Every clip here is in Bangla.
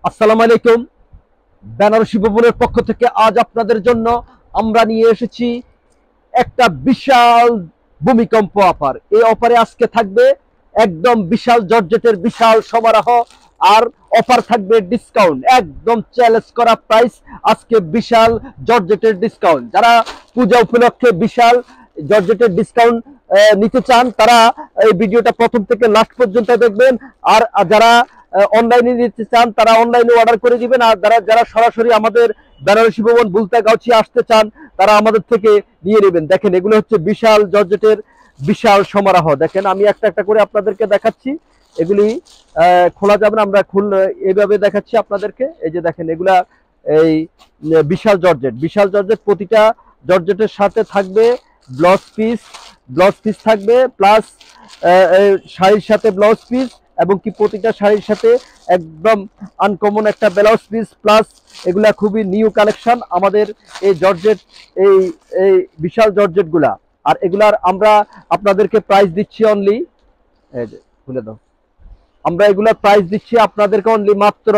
আসসালামু আলাইকুম। বেনারসি ভবনের পক্ষ থেকে আজ আপনাদের জন্য আমরা নিয়ে এসেছি একটা বিশাল ভূমিকম্প অফার। এই অফারে আজকে থাকবে একদম বিশাল জর্জেটের বিশাল সমারোহ, আর অফার থাকবে ডিসকাউন্ট, একদম চ্যালেঞ্জ করা প্রাইস। আজকে বিশাল জর্জেটের ডিসকাউন্ট। যারা পূজা উপলক্ষে বিশাল জর্জেটের ডিসকাউন্ট নিতে চান তারা এই ভিডিওটা প্রথম থেকে লাস্ট পর্যন্ত দেখবেন। আর যারা অনলাইনে নিতে চান তারা অনলাইনে অর্ডার করে দিবেন। আর যারা সরাসরি আমাদের বেনারসি ভবন বুলতা গাউছি আসতে চান তারা আমাদের থেকে নিয়ে নেবেন। দেখেন এগুলো হচ্ছে বিশাল জর্জেটের বিশাল সমারোহ। দেখেন আমি একটা একটা করে আপনাদেরকে দেখাচ্ছি। এগুলি খোলা যাবে না, আমরা এইভাবে দেখাচ্ছি আপনাদেরকে। এই যে দেখেন এগুলা এই বিশাল জর্জেট, বিশাল জর্জেট। প্রতিটা জর্জেটের সাথে থাকবে ব্লাউজ পিস থাকবে, প্লাস শাড়ির সাথে ব্লাউজ পিস, এবং কি প্রতিটা শাড়ির সাথে একদম আনকমন একটা ব্লাউজ পিস, প্লাস এগুলা খুবই নিউ কালেকশন আমাদের এই জর্জেট, এই এই বিশাল জর্জেট গুলা। আর এগুলার আমরা আপনাদেরকে প্রাইস দিচ্ছি অনলি, এই যে খুলে দাও, আমরা এগুলার প্রাইস দিচ্ছি আপনাদেরকে অনলি মাত্র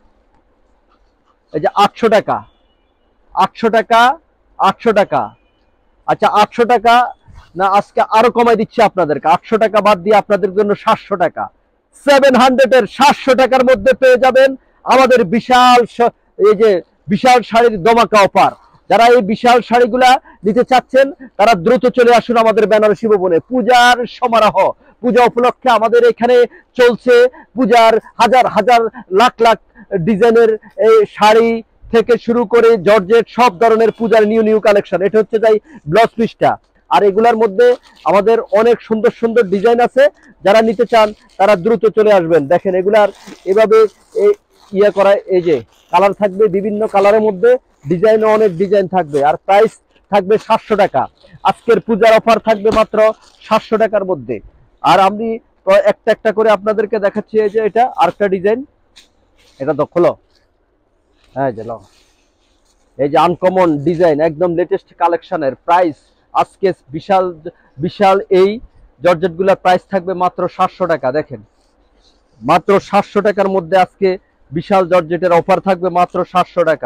এই যে 800 টাকা, 800 টাকা, 800 টাকা। আচ্ছা 800 টাকা না, আজকে আরো কমাই দিচ্ছি আপনাদেরকে। 800 টাকা বাদ দিয়ে আপনাদের জন্য 700 টাকা, 700 এর 700 টাকার মধ্যে পেয়ে যাবেন আমাদের বিশাল এই যে বিশাল শাড়ির দমাকা অফার। যারা এই বিশাল শাড়িগুলা নিতে চাচ্ছেন তারা দ্রুত চলে আসুন আমাদের বেনারসি ভবনে। পূজার সমারোহ, পূজা উপলক্ষে আমাদের এখানে চলছে পূজার হাজার হাজার লাখ লাখ ডিজাইনের এই শাড়ি থেকে শুরু করে জর্জেট, সব ধরনের পূজার নিউ নিউ কালেকশন। এটা হচ্ছে যাই ব্লাউজ পিসটা। আর এগুলার মধ্যে আমাদের অনেক সুন্দর সুন্দর ডিজাইন আছে। যারা নিতে চান তারা দ্রুত চলে আসবেন। দেখেন এগুলার এভাবে ইয়ে করা, এই যে কালার থাকবে, বিভিন্ন কালারের মধ্যে ডিজাইনও অনেক ডিজাইন থাকবে। আর প্রাইস থাকবে 700 টাকা। আজকের পূজার অফার থাকবে মাত্র 700 টাকার মধ্যে। আর আমি একটা একটা করে আপনাদেরকে দেখাচ্ছি। এই যে এটা আরেকটা ডিজাইন, এটা তো খোলো, হ্যাঁ যে এই যে আনকমন ডিজাইন, একদম লেটেস্ট কালেকশনের প্রাইস আজকে বিশাল বিশাল এই জর্জেট গুলার প্রাইস থাকবে মাত্র 700 টাকা। দেখেন মাত্র 700 টাকার মধ্যে আজকে বিশাল জর্জেটের অফার থাকবে মাত্র 700 টাকা।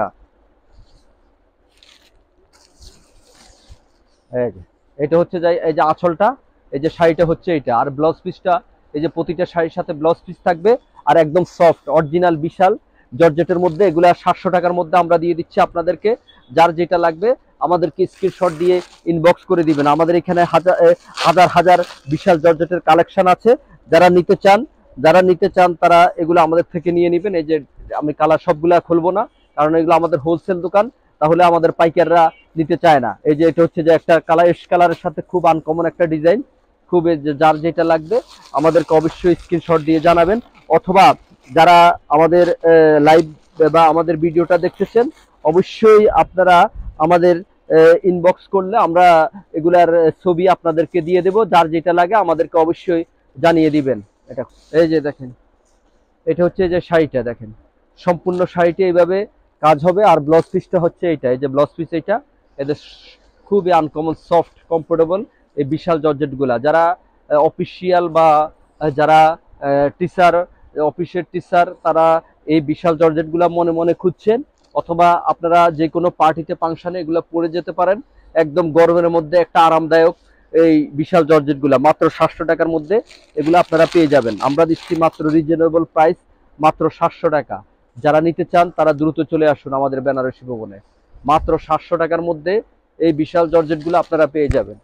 এই যে এটা হচ্ছে যাই, এই যে আঁচলটা, এই যে শাড়িটা হচ্ছে এটা, আর ব্লাউজ পিসটা এই যে প্রতিটা শাড়ির সাথে ব্লাউজ পিস থাকবে। আর একদম সফট অরিজিনাল বিশাল জর্জেটের মধ্যে এগুলা 700 টাকার মধ্যে আমরা দিয়ে দিচ্ছি আপনাদেরকে। যার যেটা লাগবে আমাদেরকে স্ক্রিনশট দিয়ে ইনবক্স করে দিবেন। আমাদের এখানে হাজার হাজার বিশাল জর্জেটের কালেকশন আছে। যারা নিতে চান তারা এগুলো আমাদের থেকে নিয়ে নেবেন। এই যে আমি কালার সবগুলা খুলবো না, কারণ এগুলো আমাদের হোলসেল দোকান, তাহলে আমাদের পাইকাররা নিতে চায় না। এই যে এটা হচ্ছে যে একটা কালারের সাথে খুব আনকমন একটা ডিজাইন, খুব যার যেটা লাগবে আমাদেরকে অবশ্যই স্ক্রিনশট দিয়ে জানাবেন। অথবা যারা আমাদের লাইভ বা আমাদের ভিডিওটা দেখতেছেন অবশ্যই আপনারা আমাদের ইনবক্স করলে আমরা এগুলার ছবি আপনাদেরকে দিয়ে দেব। যার যেটা লাগে আমাদেরকে অবশ্যই জানিয়ে দিবেন। এটা এই যে দেখেন, এটা হচ্ছে যে শাড়িটা, দেখেন সম্পূর্ণ শাড়িটা এইভাবে কাজ হবে। আর ব্লাউজ পিসটা হচ্ছে এইটা, এই যে ব্লাউজ পিস এইটা, এদের খুবই আনকমন সফট কমফোর্টেবল এই বিশাল জর্জেট গুলা। যারা অফিসিয়াল বা যারা টিচার, অফিসের টিচার, তারা এই বিশাল জর্জেট গুলা মনে মনে খুঁজছেন, অথবা আপনারা যে কোনো পার্টিতে ফাংশনে এগুলো পরে যেতে পারেন। একদম গরমের মধ্যে একটা আরামদায়ক এই বিশাল জর্জেট গুলা মাত্র 700 টাকার মধ্যে এগুলো আপনারা পেয়ে যাবেন। আমরা দিচ্ছি মাত্র রিজনেবল প্রাইস, মাত্র 700 টাকা। যারা নিতে চান তারা দ্রুত চলে আসুন আমাদের বেনারসি ভবনে। মাত্র 700 টাকার মধ্যে এই বিশাল জর্জেট গুলো আপনারা পেয়ে যাবেন,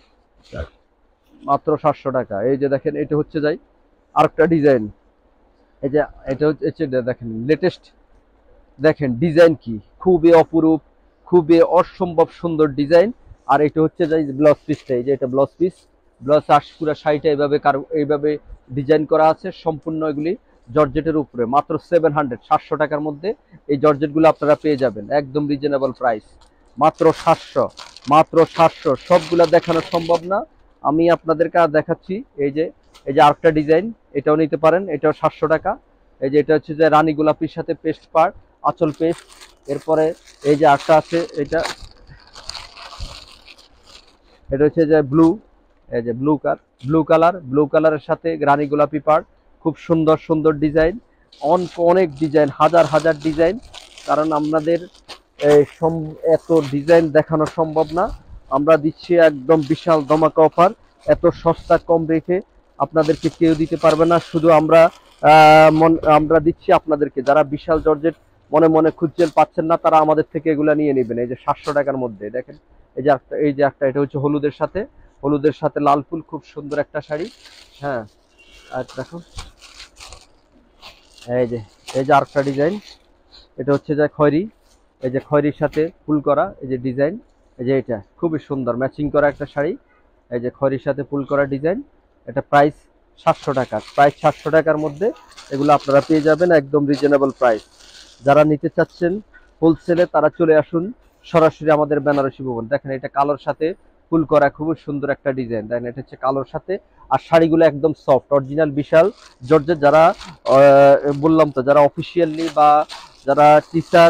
মাত্র 700 টাকা। এই যে দেখেন এটা হচ্ছে যাই আরেকটা ডিজাইন, এই যে এটা হচ্ছে দেখেন লেটেস্ট, দেখেন ডিজাইন কি খুবই অপরূপ, খুবই অসম্ভব সুন্দর ডিজাইন। আর এটা হচ্ছে যে ব্লাউজ পিসটা, এই যে এটা ব্লাউজ পিস, ব্লাউজ পুরো শাড়িটা এইভাবে ডিজাইন করা আছে। সম্পূর্ণ এগুলি জর্জেটের উপরে। মাত্র 700 টাকার মধ্যে এই জর্জেট গুলো আপনারা পেয়ে যাবেন, একদম রিজনেবল প্রাইস, মাত্র 700, মাত্র 700। সবগুলা দেখানো সম্ভব না, আমি আপনাদেরকে দেখাচ্ছি। এই যে আরেকটা ডিজাইন, এটাও নিতে পারেন, এটাও 700 টাকা। এই যে এটা হচ্ছে যে রানী গোলাপির সাথে পেস্ট পার্ট, আঁচল পেস্ট। এরপরে এই যে আরেকটা আছে, এটা হচ্ছে যে ব্লু, এই যে ব্লু কালারের সাথে রানী গোলাপি পার্ট, খুব সুন্দর সুন্দর ডিজাইন। অনেক ডিজাইন, হাজার হাজার ডিজাইন, কারণ আমাদের এত ডিজাইন দেখানো সম্ভব না। আমরা দিচ্ছি একদম বিশাল ধামাকা অফার, এত সস্তা কম রেখে আপনাদেরকে কেউ দিতে পারবে না। শুধু আমরা দিচ্ছি আপনাদেরকে, যারা বিশাল জর্জেট মনে মনে খুঁজছেন পাচ্ছেন না, তারা আমাদের থেকে এগুলা নিয়ে নেবেন। এই যে 700 টাকার মধ্যে দেখেন, এই যে একটা এটা হচ্ছে হলুদের সাথে লাল ফুল, খুব সুন্দর একটা শাড়ি। হ্যাঁ, আর দেখো এই যে আরেকটা ডিজাইন, এটা হচ্ছে যে খয়েরি, এই যে খয়েরির সাথে ফুল করা এই যে ডিজাইন, এই যে এটা খুবই সুন্দর ম্যাচিং করা একটা শাড়ি, এই যে খয়েরির সাথে ফুল করা ডিজাইন। এটা প্রাইস 700 টাকা, প্রাইস 700 টাকার মধ্যে এগুলো আপনারা পেয়ে যাবেন একদম রিজনেবল প্রাইস। যারা নিতে চাচ্ছেন হোলসেলে তারা চলে আসুন সরাসরি আমাদের বেনারসি ভবন। দেখেন এটা কালোর সাথে ফুল করা খুবই সুন্দর একটা ডিজাইন, দেখেন এটা হচ্ছে কালোর সাথে। আর শাড়িগুলো একদম সফট অরিজিনাল বিশাল জর্জের। যারা বললাম তো, যারা অফিসিয়ালি বা যারা টিচার,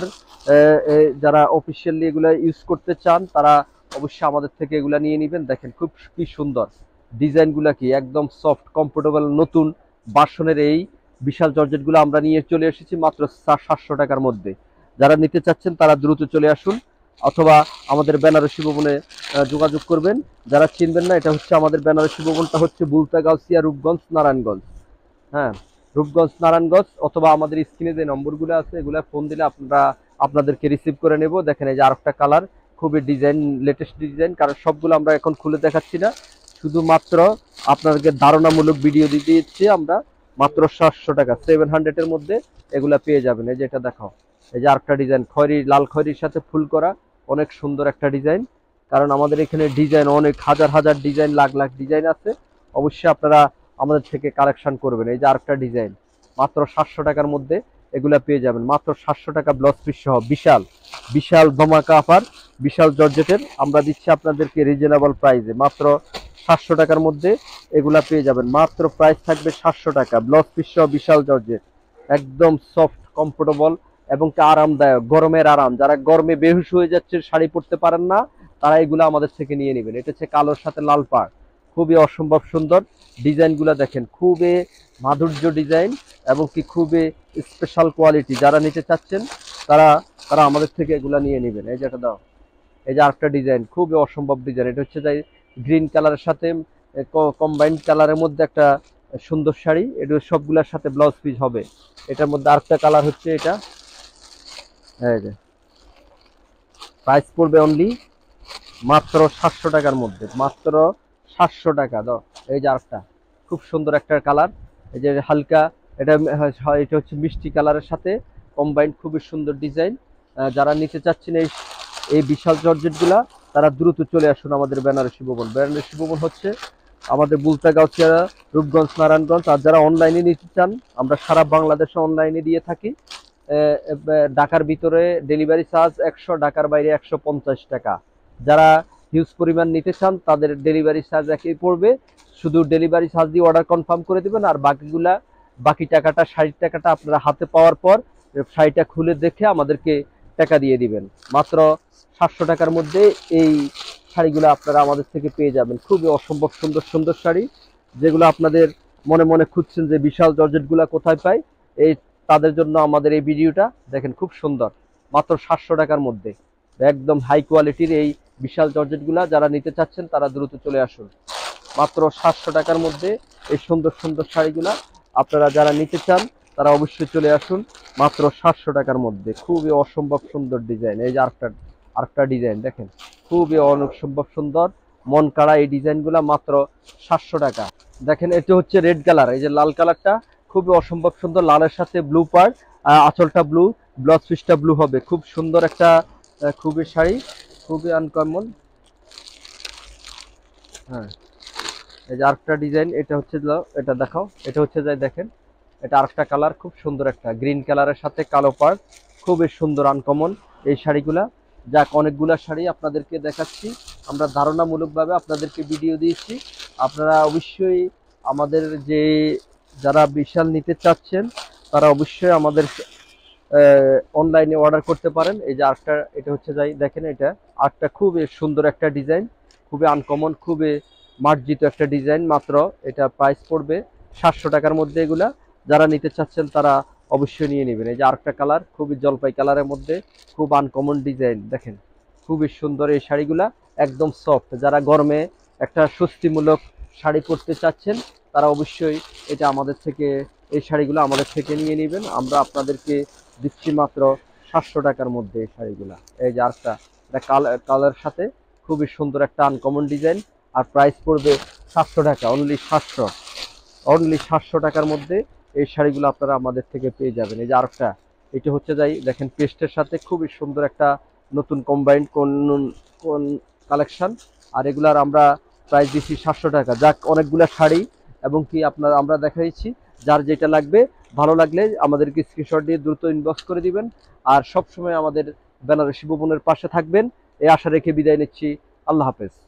যারা অফিসিয়ালি এগুলো ইউজ করতে চান, তারা অবশ্যই আমাদের থেকে এগুলা নিয়ে নেবেন। দেখেন খুব কি সুন্দর ডিজাইনগুলা, কি একদম সফট কমফোর্টেবল নতুন বাসনের এই বিশাল জর্জেটগুলো আমরা নিয়ে চলে এসেছি মাত্র 700 টাকার মধ্যে। যারা নিতে চাচ্ছেন তারা দ্রুত চলে আসুন, অথবা আমাদের বেনারসি ভবনে যোগাযোগ করবেন। যারা চিনবেন না, এটা হচ্ছে আমাদের বেনারসি ভবনটা হচ্ছে বুলতা গাউসিয়া, রূপগঞ্জ, নারায়ণগঞ্জ। হ্যাঁ, রূপগঞ্জ, নারায়ণগঞ্জ। অথবা আমাদের স্ক্রিনে যে নম্বরগুলো আছে এগুলো ফোন দিলে আপনাদেরকে রিসিভ করে নেব। দেখেন এই যে আরেকটা কালার, খুবই ডিজাইন, লেটেস্ট ডিজাইন, কারণ সবগুলো আমরা এখন খুলে দেখাচ্ছি না, শুধুমাত্র আপনাদেরকে ধারণামূলক ভিডিও দিচ্ছি আমরা। মাত্র 700 টাকা, 700 এর মধ্যে এগুলা পেয়ে যাবেন। এই যে এটা দেখাও, এই যে আরেকটা ডিজাইন, খয়েরি লাল খয়েরির সাথে ফুল করা, অনেক সুন্দর একটা ডিজাইন। কারণ আমাদের এখানে ডিজাইন অনেক হাজার হাজার ডিজাইন, লাখ লাখ ডিজাইন আছে। অবশ্যই আপনারা আমাদের থেকে কালেকশন করবেন। এই যে আরেকটা ডিজাইন, মাত্র 700 টাকার মধ্যে এগুলা পেয়ে যাবেন, মাত্র 700 টাকা ব্লাউজ পিস সহ। বিশাল বিশাল ধামাকা অফার, বিশাল জর্জেটের আমরা দিচ্ছি আপনাদেরকে রিজনেবল প্রাইসে, মাত্র 700 টাকার মধ্যে এগুলা পেয়ে যাবেন। মাত্র প্রাইস থাকবে 700 টাকা, ব্লাউজ পিস সহ বিশাল জর্জেট, একদম সফট কমফোর্টেবল এবং আরামদায়ক, গরমের আরাম। যারা গরমে বেহুশ হয়ে যাচ্ছে, শাড়ি পরতে পারেন না, তারা এগুলো আমাদের থেকে নিয়ে নেবেন। এটা হচ্ছে কালোর সাথে লাল পাড়, খুবই অসম্ভব সুন্দর ডিজাইনগুলো। দেখেন খুবই মাধুর্য ডিজাইন এবং কি খুবই স্পেশাল কোয়ালিটি। যারা নিতে চাচ্ছেন তারা তারা আমাদের থেকে এগুলা নিয়ে নেবেন। এই যে এটা দাও, এই যে আরেকটা ডিজাইন, খুবই অসম্ভব ডিজাইন। এটা হচ্ছে যে গ্রিন কালারের সাথে কম্বাইন্ড কালারের মধ্যে একটা সুন্দর শাড়ি, এটা সবগুলোর সাথে ব্লাউজ পিস হবে। এটার মধ্যে আরেকটা কালার হচ্ছে এটা, এই যে প্রাইস পড়বে অনলি মাত্র 700 টাকার মধ্যে, মাত্র 700 টাকা দাও। এই যে আরেকটা খুব সুন্দর একটা কালার, এই যে হালকা, এটা হচ্ছে মিষ্টি কালারের সাথে কম্বাইন্ড, খুবই সুন্দর ডিজাইন। যারা নিতে চাচ্ছেন এই বিশাল জর্জেটগুলা, তারা দ্রুত চলে আসুন আমাদের বেনারসি ভবন। বেনারসি ভবন হচ্ছে আমাদের বুলতা গাউসিয়া, রূপগঞ্জ, নারায়ণগঞ্জ। আর যারা অনলাইনে নিতে চান, আমরা সারা বাংলাদেশে অনলাইনে দিয়ে থাকি। ঢাকার ভিতরে ডেলিভারি চার্জ 100, ঢাকার বাইরে 150 টাকা। যারা হিউজ পরিমাণ নিতে চান তাদের ডেলিভারি চার্জ একই পড়বে, শুধু ডেলিভারি চার্জ দিয়ে অর্ডার কনফার্ম করে দেবেন। আর বাকি টাকাটা, শাড়ির টাকাটা আপনারা হাতে পাওয়ার পর শাড়িটা খুলে দেখে আমাদেরকে টাকা দিয়ে দিবেন। মাত্র 700 টাকার মধ্যে এই শাড়িগুলো আপনারা আমাদের থেকে পেয়ে যাবেন। খুবই অসম্ভব সুন্দর সুন্দর শাড়ি, যেগুলো আপনাদের মনে মনে খুঁজছেন যে বিশাল জর্জেটগুলো কোথায় পাই, এই তাদের জন্য আমাদের এই ভিডিওটা। দেখেন খুব সুন্দর, মাত্র 700 টাকার মধ্যে একদম হাই কোয়ালিটির এই বিশাল জর্জেটগুলা। যারা নিতে চাচ্ছেন তারা দ্রুত চলে আসুন, মাত্র 700 টাকার মধ্যে এই সুন্দর সুন্দর শাড়িগুলা আপনারা যারা নিতে চান তারা অবশ্যই চলে আসুন, মাত্র 700 টাকার মধ্যে। খুবই অসম্ভব সুন্দর ডিজাইন। এই যে আরেকটা ডিজাইন দেখেন, খুবই অসম্ভব সুন্দর মন কাড়া এই ডিজাইনগুলা, মাত্র 700 টাকা। দেখেন এটা হচ্ছে রেড কালার, এই যে লাল কালারটা খুবই অসম্ভব সুন্দর, লালের সাথে ব্লু পার্ট, আঁচলটা ব্লু, ব্লাউজ পিসটা ব্লু হবে। খুব সুন্দর একটা খুবই শাড়ি, খুবই আনকমন। হ্যাঁ, এই যে আরেকটা ডিজাইন, এটা হচ্ছে এটা দেখাও, এটা হচ্ছে যাই দেখেন, এটা আরেকটা কালার, খুব সুন্দর একটা গ্রিন কালারের সাথে কালো পাড়, খুবই সুন্দর আনকমন এই শাড়িগুলা। যাক, অনেকগুলা শাড়ি আপনাদেরকে দেখাচ্ছি, আমরা ধারণামূলকভাবে আপনাদেরকে ভিডিও দিয়েছি। আপনারা অবশ্যই আমাদের যারা বিশাল নিতে চাচ্ছেন তারা অবশ্যই আমাদের অনলাইনে অর্ডার করতে পারেন। এই যে আরেকটা, এটা হচ্ছে যাই দেখেন, এটা আরেকটা খুবই সুন্দর একটা ডিজাইন, খুবই আনকমন, খুবই মার্জিত একটা ডিজাইন। মাত্র এটা প্রাইস পড়বে 700 টাকার মধ্যে। এগুলা যারা নিতে চাচ্ছেন তারা অবশ্যই নিয়ে নেবেন। এই যে আরেকটা কালার, খুবই জলপাই কালারের মধ্যে, খুব আনকমন ডিজাইন, দেখেন খুবই সুন্দর এই শাড়িগুলা, একদম সফট। যারা গরমে একটা স্বস্তিমূলক শাড়ি পরতে চাচ্ছেন তারা অবশ্যই এটা আমাদের থেকে, এই শাড়িগুলো আমাদের থেকে নিয়ে নেবেন। আমরা আপনাদেরকে দিচ্ছি মাত্র 700 টাকার মধ্যে এই শাড়িগুলা। এই যে আরেকটা, এটা কালার সাথে খুবই সুন্দর একটা আনকমন ডিজাইন, আর প্রাইস পড়বে 700 টাকা, অনলি 700 টাকার মধ্যে এই শাড়িগুলো আপনারা আমাদের থেকে পেয়ে যাবেন। এই যে আরেকটা, এটা হচ্ছে যাই দেখেন পেস্টের সাথে খুবই সুন্দর একটা নতুন কম্বাইন্ড কোন কালেকশন, আর এগুলার আমরা প্রাইস দিচ্ছি 700 টাকা। যাক, অনেকগুলা শাড়ি এবং কি আপনার আমরা দেখাইছি, যার যেটা লাগবে ভালো লাগলে আমাদেরকে স্ক্রিনশট দিয়ে দ্রুত ইনবক্স করে দিবেন। আর সব সময় আমাদের বেনারসি ভুবনের পাশে থাকবেন এই আশা রেখে বিদায় নিচ্ছি। আল্লাহ হাফেজ।